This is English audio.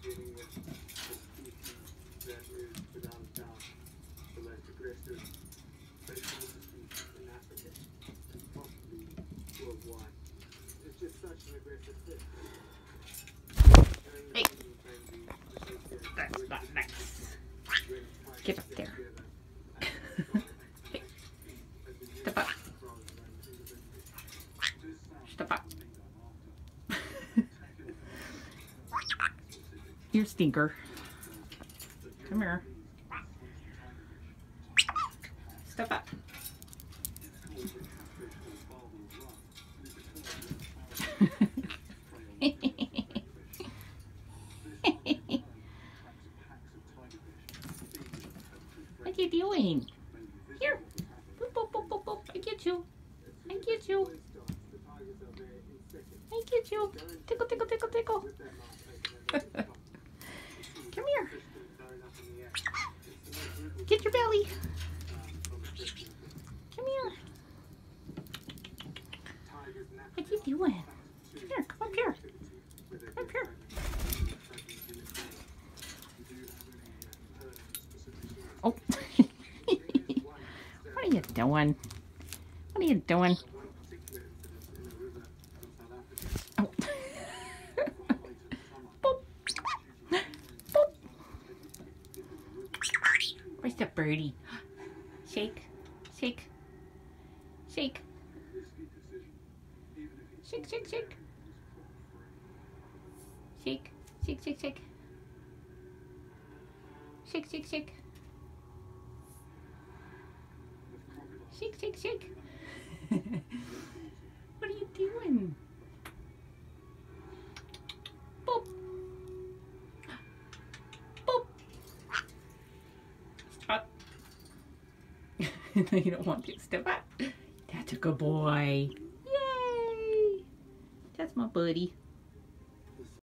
Hey, that's not nice. Get up there. Hey, step up. Step up. You stinker. Come here. Step up. What are you doing? Here. Boop, boop, boop, boop, boop. I get you. I get you. I get you. Tickle, tickle, tickle, tickle. Come here. Get your belly. Come here. What are you doing? Here, come up here. Come up here. Oh. What are you doing? What are you doing? Oh. Boop. Boop. Where's the birdie? Shake. Shake. Shake. Shake, shake, shake. Shake. Shake, shake, shake. Shake, shake, shake. Shake, shake, shake. What are you doing? Boop. Boop. Stop. You don't want to step up. That's a good boy. Yay. That's my buddy.